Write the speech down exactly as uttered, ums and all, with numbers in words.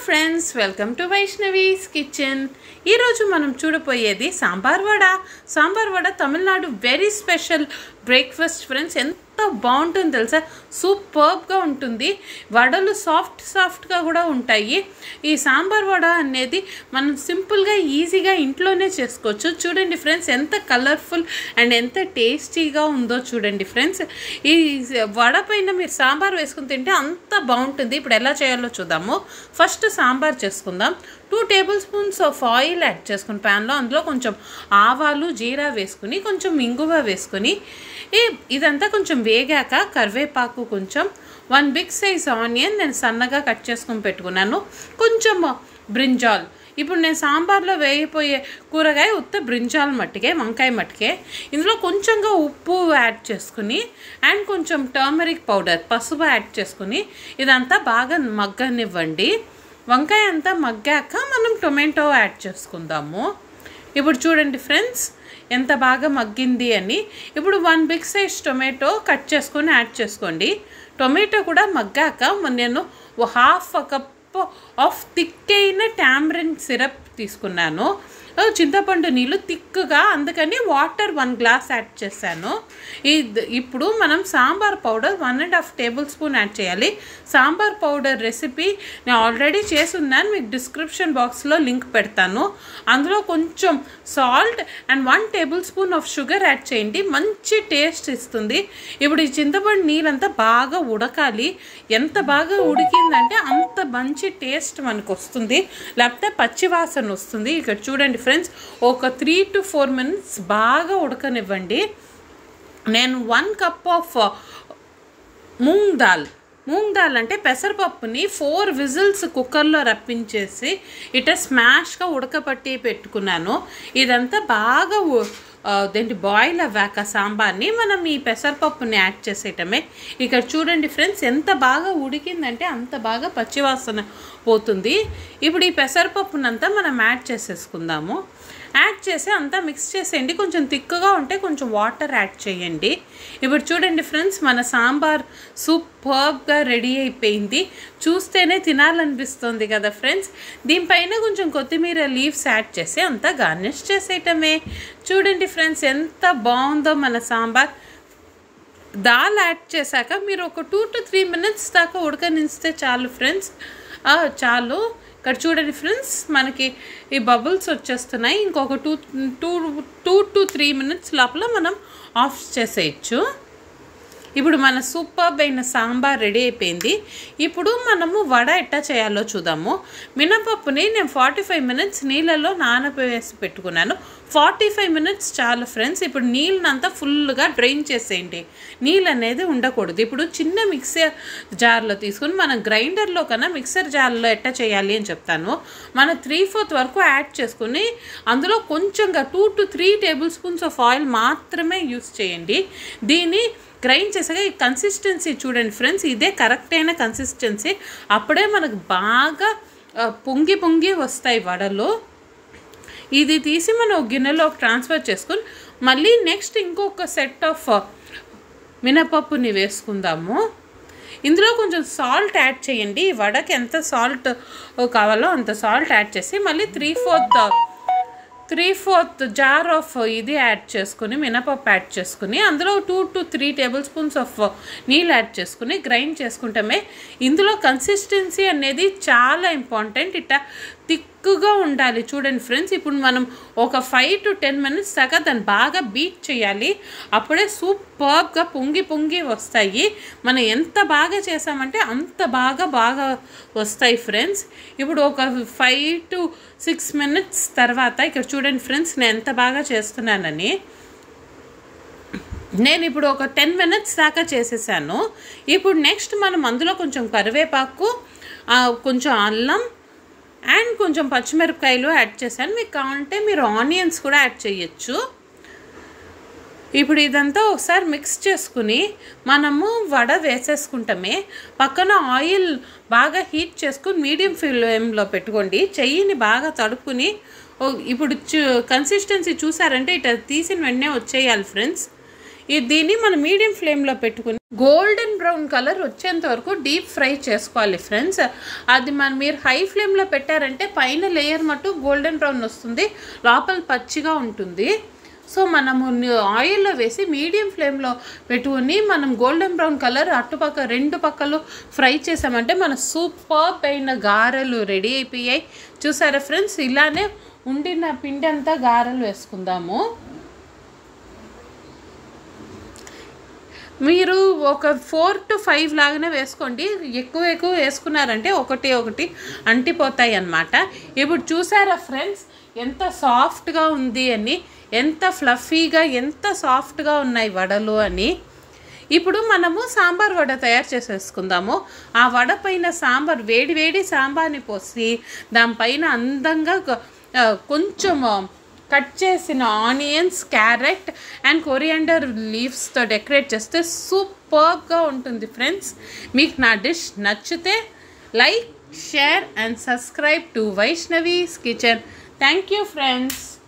friends, welcome to Vaishnavi's kitchen. ఈ రోజు మనం చూడపోయేది sambar vada. Sambar vada Tamil Nadu very special breakfast friends. ఎంత బాగుంటుంది తెలుసా, సూపర్బ్గా ఉంటుంది. వడలు సాఫ్ట్ సాఫ్ట్గా కూడా ఉంటాయి. ఈ సాంబార్ వడ అనేది మనం సింపుల్గా ఈజీగా ఇంట్లోనే చేసుకోవచ్చు. చూడండి ఫ్రెండ్స్, ఎంత కలర్ఫుల్ అండ్ ఎంత టేస్టీగా ఉందో చూడండి ఫ్రెండ్స్. ఈ వడ పైన మీరు సాంబార్ వేసుకుని తింటే అంత బాగుంటుంది. ఇప్పుడు ఎలా చేయాలో చూద్దాము. ఫస్ట్ సాంబార్ చేసుకుందాం. Two table spoons of oil add చేసుకుని ప్యాన్లో, అందులో కొంచెం ఆవాలు జీరా వేసుకుని కొంచెం ఇంగువ వేసుకొని ఇదంతా కొంచెం వేగాక కరివేపాకు, కొంచెం వన్ బిగ్ సైజ్ ఆనియన్ నేను సన్నగా కట్ చేసుకుని పెట్టుకున్నాను, కొంచెం బ్రింజాల్. ఇప్పుడు నేను సాంబార్లో వేయిపోయే కూరగాయ ఉత్త బ్రింజాల్ మట్టికే, వంకాయ మట్టికే. ఇందులో కొంచెంగా ఉప్పు యాడ్ చేసుకుని అండ్ కొంచెం టర్మరిక్ పౌడర్, పసుపు యాడ్ చేసుకుని ఇదంతా బాగా మగ్గనివ్వండి. వంకాయ అంతా మగ్గాక మనం టొమాటో యాడ్ చేసుకుందాము. ఇప్పుడు చూడండి ఫ్రెండ్స్ ఎంత బాగా మగ్గింది అని. ఇప్పుడు one big size tomato cut చేసుకొని యాడ్ చేసుకోండి. టొమాటో కూడా మగ్గాక నేను హాఫ్ కప్ ఆఫ్ థిక్ అయిన టామరిన్ సిరప్ తీసుకున్నాను. చింతపండు నీళ్ళు థిక్గా, అందుకని వాటర్ వన్ గ్లాస్ యాడ్ చేశాను. ఇది ఇప్పుడు మనం sambar powder one and half tablespoon add చేయాలి. సాంబార్ పౌడర్ రెసిపీ నేను ఆల్రెడీ చేసున్నాను, మీకు డిస్క్రిప్షన్ బాక్స్లో లింక్ పెడతాను. అందులో కొంచెం salt and one tablespoon of sugar add చేయండి, మంచి టేస్ట్ ఇస్తుంది. ఇప్పుడు ఈ చింతపండు నీళ్ళంతా బాగా ఉడకాలి. ఎంత బాగా ఉడికిందంటే అంత మంచి టేస్ట్ మనకు వస్తుంది, లేకపోతే పచ్చివాసన వస్తుంది. ఇక్కడ చూడండి ఫ్రెండ్స్, ఒక త్రీ టు ఫోర్ మినిట్స్ బాగా ఉడకనివ్వండి. నేను one cup of moong dal, moong dal అంటే పెసరపప్పుని ఫోర్ విజిల్స్ కుక్కర్లో రప్పించేసి ఇట స్మాష్గా ఉడకపట్టి పెట్టుకున్నాను. ఇదంతా బాగా దేంటి బాయిల్ అవ్వాక సాంబార్ని మనం ఈ పెసరపప్పుని యాడ్ చేసేయటమే. ఇక్కడ చూడండి ఫ్రెండ్స్, ఎంత బాగా ఉడికిందంటే అంత బాగా పచ్చివాసన పోతుంది. ఇప్పుడు ఈ పెసరపప్పునంతా మనం యాడ్ చేసేసుకుందాము. యాడ్ చేసి అంతా మిక్స్ చేసేయండి. కొంచెం తిక్కుగా ఉంటే కొంచెం వాటర్ యాడ్ చేయండి. ఇప్పుడు చూడండి ఫ్రెండ్స్, మన సాంబార్ సూపర్గా రెడీ అయిపోయింది. చూస్తేనే తినాలనిపిస్తుంది కదా ఫ్రెండ్స్. దీనిపైన కొంచెం కొత్తిమీర లీవ్స్ యాడ్ చేసి అంతా గార్నిష్ చేసేయటమే. చూడండి ఫ్రెండ్స్ ఎంత బాగుందో మన సాంబార్. దాల్ యాడ్ చేశాక మీరు ఒక టూ టు త్రీ మినిట్స్ దాకా ఉడకనిస్తే చాలు ఫ్రెండ్స్, చాలు. ఇక్కడ చూడండి ఫ్రెండ్స్, మనకి ఈ బబుల్స్ వచ్చేస్తున్నాయి. ఇంకొక two two two to three minutes లోపల మనం ఆఫ్ చేసేయచ్చు. ఇప్పుడు మన సూపర్బ్ అయిన సాంబార్ రెడీ అయిపోయింది. ఇప్పుడు మనము వడ ఎట్టా చేయాలో చూద్దాము. మినపప్పుని నేను ఫార్టీ ఫైవ్ మినిట్స్ నీళ్ళలో నానబేసి పెట్టుకున్నాను. ఫార్టీ ఫైవ్ మినిట్స్ చాలు ఫ్రెండ్స్. ఇప్పుడు నీళ్ళనంతా ఫుల్గా డ్రైన్ చేసేయండి, నీళ్ళు అనేది ఉండకూడదు. ఇప్పుడు చిన్న మిక్సర్ జార్లో తీసుకుని మనం గ్రైండర్లో కన్నా మిక్సర్ జార్లో ఎట్టా చేయాలి అని చెప్తాను. మనం త్రీ ఫోర్త్ వరకు యాడ్ చేసుకుని అందులో కొంచెంగా two to three table spoons of oil మాత్రమే యూస్ చేయండి. దీన్ని గ్రైండ్ చేసాక ఈ కన్సిస్టెన్సీ చూడండి ఫ్రెండ్స్, ఇదే కరెక్ట్ అయిన కన్సిస్టెన్సీ. అప్పుడే మనకు బాగా పొంగి పొంగి వస్తాయి వడలు. ఇది తీసి మనం గిన్నెలో ట్రాన్స్ఫర్ చేసుకుని మళ్ళీ నెక్స్ట్ ఇంకొక సెట్ ఆఫ్ మినపప్పుని వేసుకుందాము. ఇందులో కొంచెం సాల్ట్ యాడ్ చేయండి. ఈ వడకి ఎంత సాల్ట్ కావాలో అంత సాల్ట్ యాడ్ చేసి మళ్ళీ three fourth three fourth jar of ఇది యాడ్ చేసుకుని మినపప్పు యాడ్ చేసుకుని అందులో two to three table spoons of నీళ్ళు యాడ్ చేసుకుని గ్రైండ్ చేసుకుంటామే. ఇందులో కన్సిస్టెన్సీ అనేది చాలా ఇంపార్టెంట్. ఇట్లా థిక్గా ఉండాలి. చూడండి ఫ్రెండ్స్, ఇప్పుడు మనం ఒక ఫైవ్ టు టెన్ మినిట్స్ దాకా దాన్ని బాగా బీట్ చేయాలి. అప్పుడే సూపర్గా పొంగి పొంగి వస్తాయి. మనం ఎంత బాగా చేసామంటే అంత బాగా బాగా వస్తాయి ఫ్రెండ్స్. ఇప్పుడు ఒక ఫైవ్ టు సిక్స్ మినిట్స్ తర్వాత ఇక్కడ చూడండి ఫ్రెండ్స్, నేను ఎంత బాగా చేస్తున్నానని. నేను ఇప్పుడు ఒక టెన్ మినిట్స్ దాకా చేసేసాను. ఇప్పుడు నెక్స్ట్ మనం అందులో కొంచెం కరివేపాకు, కొంచెం అల్లం అండ్ కొంచెం పచ్చిమిరపకాయలు యాడ్ చేశాను. మీకు కావాలంటే మీరు ఆనియన్స్ కూడా యాడ్ చేయొచ్చు. ఇప్పుడు ఇదంతా ఒకసారి మిక్స్ చేసుకుని మనము వడ వేసేసుకుంటామే. పక్కన ఆయిల్ బాగా హీట్ చేసుకుని మీడియం ఫ్లేమ్లో పెట్టుకోండి. చెయ్యిని బాగా తడుపుకుని ఇప్పుడు కన్సిస్టెన్సీ చూసారంటే ఇట్లా తీసిన వెంటనే వచ్చేయాలి ఫ్రెండ్స్. దీన్ని మనం మీడియం ఫ్లేమ్లో పెట్టుకుని గోల్డెన్ బ్రౌన్ కలర్ వచ్చేంత వరకు డీప్ ఫ్రై చేసుకోవాలి ఫ్రెండ్స్. అది మనం మీరు హై ఫ్లేమ్లో పెట్టారంటే పైన లేయర్ మటు గోల్డెన్ బ్రౌన్ వస్తుంది, లోపల పచ్చిగా ఉంటుంది. సో మనము ఆయిల్లో వేసి మీడియం ఫ్లేమ్లో పెట్టుకుని మనం గోల్డెన్ బ్రౌన్ కలర్ అటుపక్క రెండు పక్కలు ఫ్రై చేసామంటే మన సూపర్బ్ అయిన గారెలు రెడీ అయిపోయాయి. చూసారా ఫ్రెండ్స్, ఇలానే ఉండిన పిండి అంతా గారెలు వేసుకుందాము. మీరు ఒక ఫోర్ టు ఫైవ్ లాగానే వేసుకోండి, ఎక్కువ ఎక్కువ వేసుకున్నారంటే ఒకటి ఒకటి అంటిపోతాయి అన్నమాట. ఇప్పుడు చూసారా ఫ్రెండ్స్ ఎంత సాఫ్ట్గా ఉంది అని, ఎంత ఫ్లఫీగా ఎంత సాఫ్ట్గా ఉన్నాయి వడలు అని. ఇప్పుడు మనము సాంబార్ వడ తయారు చేసేసుకుందాము. ఆ వడ పైన సాంబార్ వేడి వేడి సాంబార్ని పోసి దానిపైన అందంగా కొంచెం కట్ చేసిన ఆనియన్స్, క్యారెట్ అండ్ కొరియాండర్ లీవ్స్తో డెకరేట్ చేస్తే సూపర్గా ఉంటుంది ఫ్రెండ్స్. మీకు నా డిష్ నచ్చితే like, share and subscribe to Vaishnavi's kitchen. Thank you friends.